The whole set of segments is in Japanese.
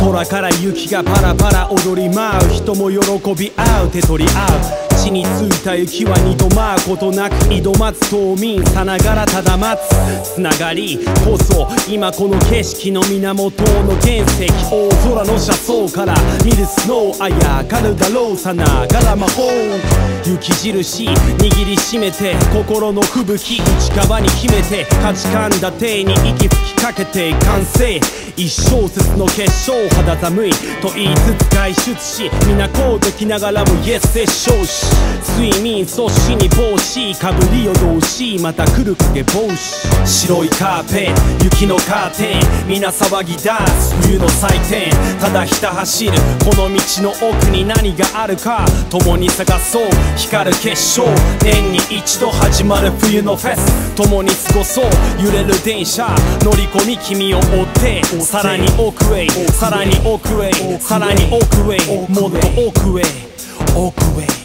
空から雪がパラパラ踊り舞う。人も喜び合う、手取り合う。地についた雪は二度舞うことなく挑まず島民さながらただ待つ。つながりこそ今この景色の源の原石。大空の車窓から見るスノー。あやかるだろうさながら魔法。雪印握りしめて心の吹雪内側に秘めて価値観打定に息吹きかけて完成。一小節の結晶肌寒いと言いつつ外出し皆こうときながらもイエスで勝し。睡眠阻止に帽子かぶり夜通しまた来る影帽子。白いカーペ雪のカーテン皆騒ぎ出す冬の祭典。ただひた走るこの道の奥に何があるか共に探そう光る結晶。年に一度始まる冬のフェス共に過ごそう揺れる電車乗り込み君を追ってさらに奥へさらに奥へさらに奥へもっと奥へ奥へ。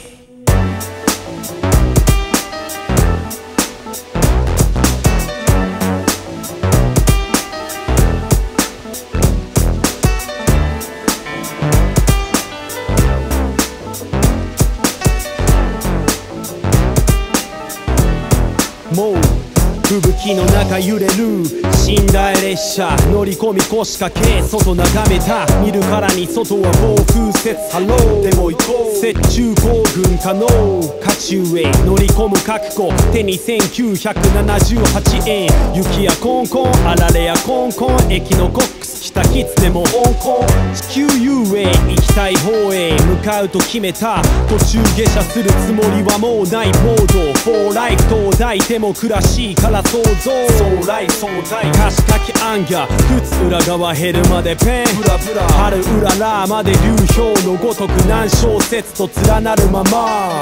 もう吹雪の中揺れる寝台列車乗り込み腰掛け外眺めた見るからに外は暴風雪ハローでも行こう雪中行軍可能渦中へ乗り込む覚悟手に1978円雪やコンコンあられやコンコンエキノコックス北キツネも香港地球遊泳行きたい方へ向かうと決めた途中下車するつもりはもうないモードフォーライフ東大デモクラシーから想像壮大壮大歌詞書きアンギャ靴裏側減るまでペン春うららまで流氷のごとく何小節と連なるまま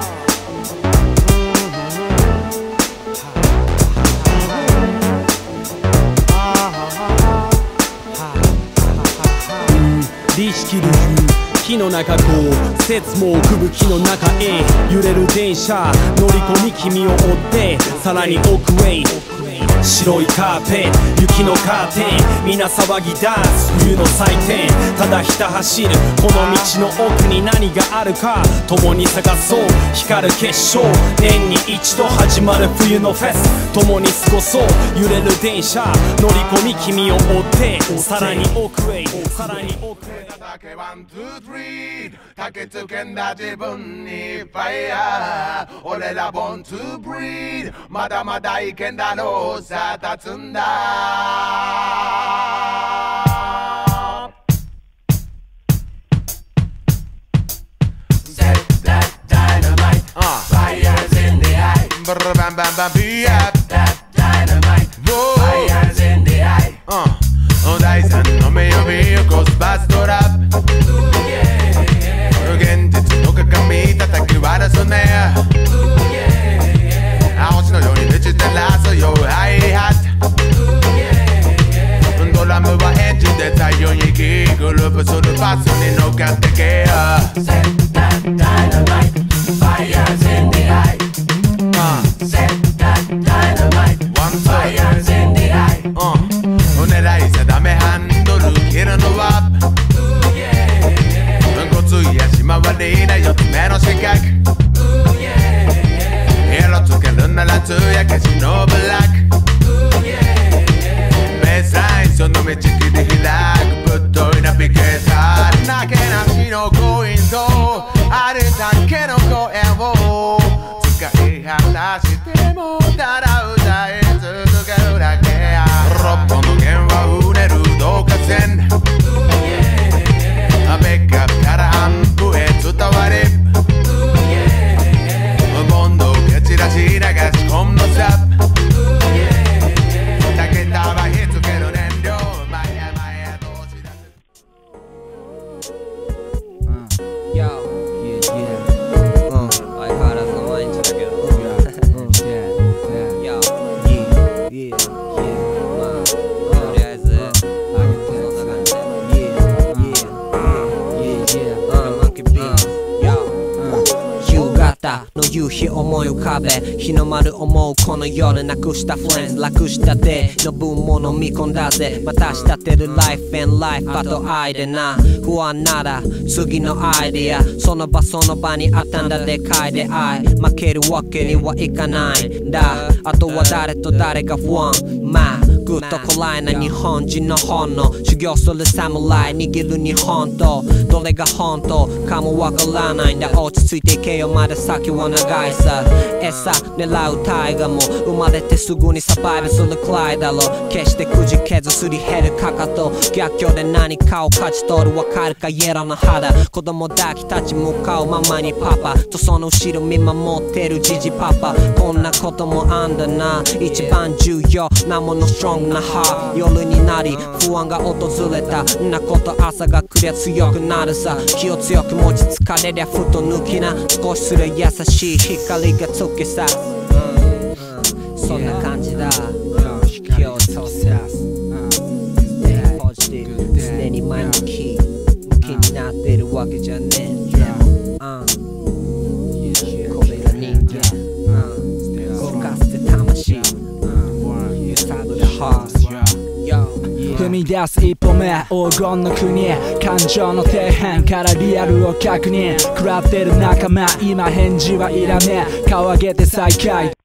利式る火の中こう雪も吹雪の中へ揺れる電車乗り込み君を追ってさらに奥へ白いカーペ雪のカーテン皆騒ぎ出す冬の祭典ただひた走るこの道の奥に何があるか共に探そう光る結晶年に一度始まる冬のフェス共に過ごそう揺れる電車乗り込み君を追ってさらに奥へさらに奥へワン、ツー、スリーたけつけんだ自分にファイヤー俺らボンツーブリードまだまだいけんだろうさ立つんだSet that dynamite Fires in the eye Brr bam bam bam Set that dynamite Fires in the eye 第三の目呼び起こすバストラップ現実の鏡叩き割らすね星のように満ちてらすよハイハットドラムはエンジンで太陽にキーグループするバスに乗っかってけ Set that dynamite Fires in the eye Set that dynamite Fires in the eye狙い定めハンドル切るのはごつい足回りな4つ目の四角色つけるなら艶消しのブラックベースラインその道切り開くぶっといナビゲーターなけなしのコインとあるだけの声を使い果してもただ歌い続けるだけ6本の弦は売れる導火線ベックアップからアンプへ伝わりボンドを蹴散らし流し込むのさだけたは火つける燃料前へ前へと押し出す相変わらずの毎日だけど朝の夕日思い浮かべ日の丸思うこの夜なくしたフレンズ楽したデイの分も飲み込んだぜまた仕立てるライフ&ライフあと愛でな不安なら次のアイディアその場その場にあったんだでかい出会い負けるわけにはいかないんだあとは誰と誰が不安まあぐっとこらえな日本人の本能修行する侍握る日本とどれが本当かもわからないんだ落ち着いていけよまだ先は長いさ餌狙うタイガーも生まれてすぐにサバイブするクライだろ決してくじけずすり減るかかと逆境で何かを勝ち取るわかるかイエローの肌子供抱き立ち向かうままにパパとその後ろ見守ってるジジパパこんなこともあんだな一番重要なものストロングなハー夜になり不安が訪れたなこと朝が来りゃ強くなるさ気を強く持ち疲れりゃふと抜きな少しすら優しい光が突き刺すそんな感じだ気をつけさポジティブ常に前向きになってるわけじゃねえこれが人間動かせて魂揺さぶるハート踏み出す一歩目黄金の国感情の底辺からリアルを確認食らってる仲間今返事はいらねえ顔上げて再会